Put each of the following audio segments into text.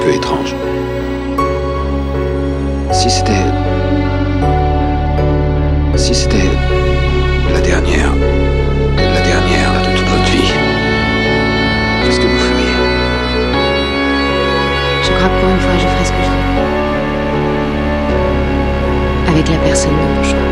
peu étrange. Si c'était la dernière de toute votre vie, qu'est-ce que vous feriez? Je crois que pour une fois, je ferai ce que je veux. Avec la personne de mon choix.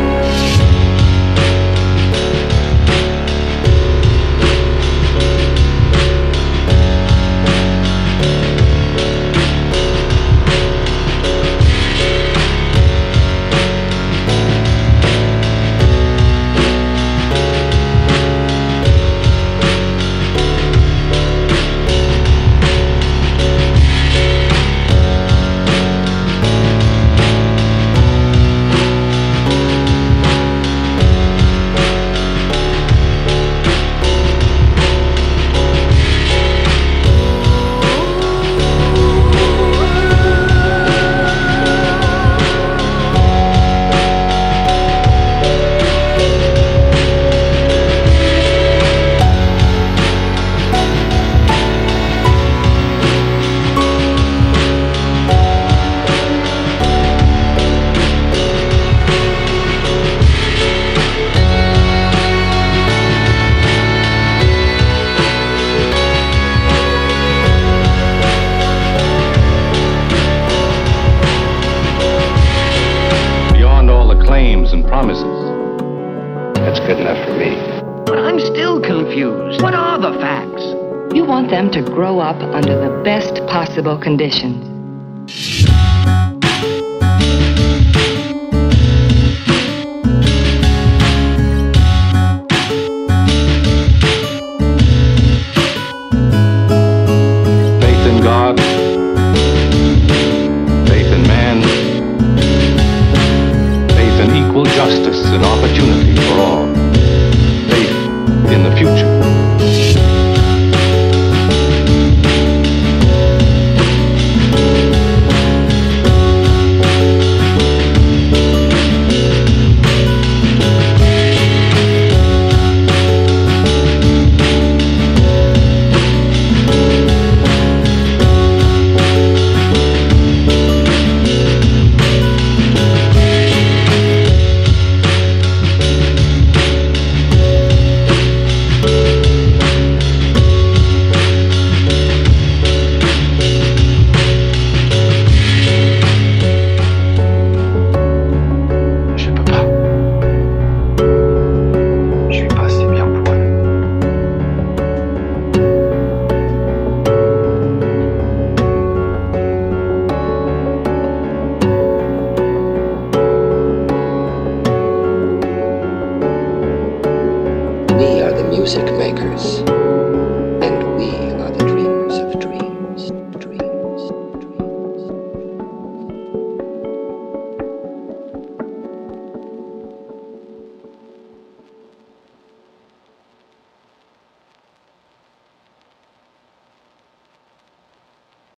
And promises. That's good enough for me. But I'm still confused. What are the facts? You want them to grow up under the best possible conditions. Faith in God, faith in man, equal justice and opportunity for all. Faith in the future. We are the music makers.